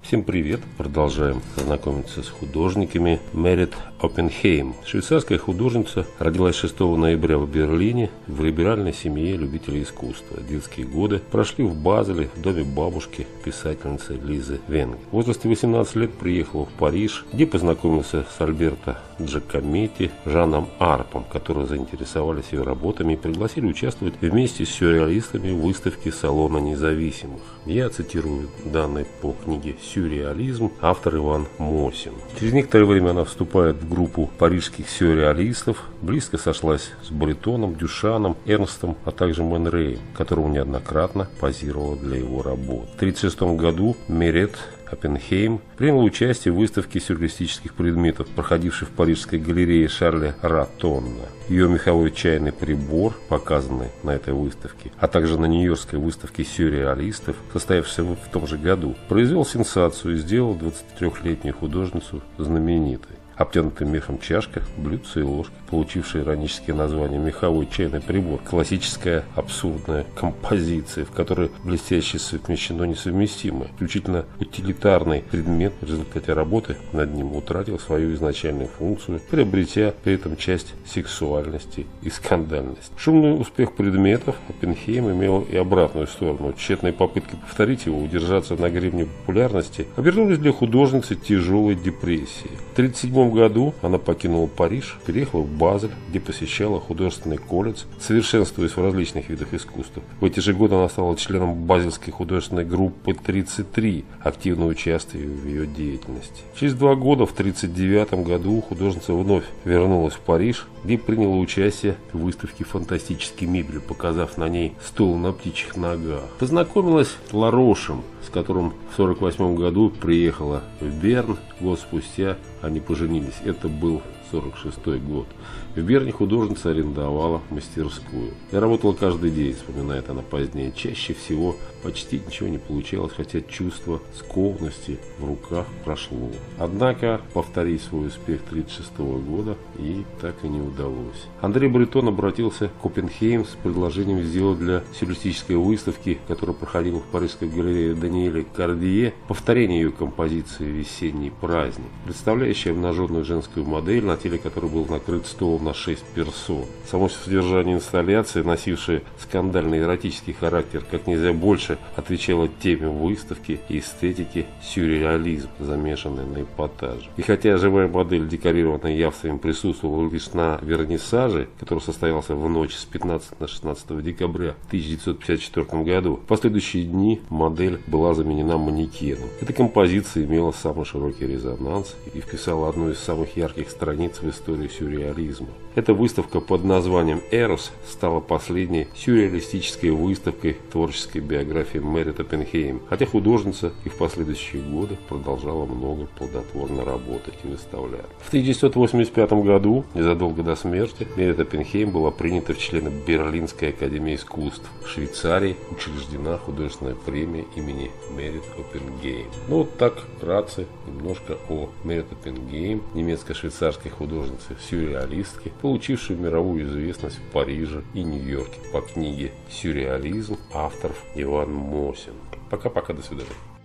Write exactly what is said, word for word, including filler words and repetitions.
Всем привет! Продолжаем знакомиться с художниками. Мерит Оппенхейм. Швейцарская художница, родилась шестого ноября в Берлине в либеральной семье любителей искусства. Детские годы прошли в Базеле в доме бабушки, писательницы Лизы Венгер. В возрасте восемнадцати лет приехала в Париж, где познакомился с Альберто Джакометти, Жаном Арпом, которые заинтересовались ее работами и пригласили участвовать вместе с сюрреалистами в выставке Салона независимых. Я цитирую данные по книге «Сюрреализм», автор Иван Мосин. Через некоторое время она вступает в группу парижских сюрреалистов, близко сошлась с Бретоном, Дюшаном, Эрнстом, а также Мэн Рэем, которому неоднократно позировала для его работ. В тысяча девятьсот тридцать шестом году Мерит Оппенхейм принял участие в выставке сюрреалистических предметов, проходившей в парижской галерее Шарля Ратонна. Ее меховой чайный прибор, показанный на этой выставке, а также на нью-йоркской выставке сюрреалистов, состоявшейся в том же году, произвел сенсацию и сделал двадцатитрёхлетнюю художницу знаменитой. Обтянутая мехом чашка, блюдце и ложка, получившие ироническое название «меховой чайный прибор». Классическая абсурдная композиция, в которой блестяще совмещено несовместимое. Исключительно утилитарный предмет в результате работы над ним утратил свою изначальную функцию, приобретя при этом часть сексуальности и скандальности. Шумный успех предметов Оппенхейм имел и обратную сторону. Тщетные попытки повторить его, удержаться на гребне популярности, обернулись для художницы тяжелой депрессией. В тысяча девятьсот тридцать седьмом году она покинула Париж, переехала в Базель, где посещала художественный колледж, совершенствуясь в различных видах искусства. В эти же годы она стала членом базельской художественной группы тридцать три, активно участвуя в ее деятельности. Через два года, в тысяча девятьсот тридцать девятом году, художница вновь вернулась в Париж, где приняла участие в выставке фантастической мебели, показав на ней стол на птичьих ногах. Познакомилась с Ларошем, с которым в сорок восьмом году приехала в Берн. Год спустя они поженились. Это был сорок шестой год. В Берне художница арендовала мастерскую. Я работала каждый день, вспоминает она позднее. Чаще всего почти ничего не получалось, хотя чувство скованности в руках прошло. Однако повторить свой успех тысяча девятьсот тридцать шестого года ей так и не удалось. Андрей Бретон обратился к Оппенхейм с предложением сделать для сюрреалистической выставки, которая проходила в парижской галерее Даниэля Кардье, повторение ее композиции «Весенний праздник», представляющая обнаженную женскую модель, на теле которой был накрыт стол на шесть персон. Само содержание инсталляции, носившее скандальный эротический характер, как нельзя больше отвечало теме выставки и эстетике сюрреализм, замешанный на эпатаже. И хотя живая модель, декорированная явствами, присутствовала лишь на вернисаже, который состоялся в ночь с пятнадцатого на шестнадцатое декабря тысяча девятьсот пятьдесят четвёртого году, в последующие дни модель была заменена манекеном. Эта композиция имела самый широкий резонанс и вписала одну из самых ярких страниц в истории сюрреализма. Эта выставка под названием «Эрос» стала последней сюрреалистической выставкой творческой биографии Мерит Оппенхейм, хотя художница и в последующие годы продолжала много плодотворно работать и выставлять. В тысяча девятьсот восемьдесят пятом году, незадолго до смерти, Мерит Оппенхейм была принята в члены Берлинской академии искусств. В Швейцарии учреждена художественная премия имени Мерит Оппенхейм. Ну вот так, вкратце, немножко о Мерит Оппенхейм, немецко-швейцарской художнице, сюрреалистке, получившей мировую известность в Париже и Нью-Йорке по книге «Сюрреализм», авторов Иван Мосин. Пока-пока, до свидания.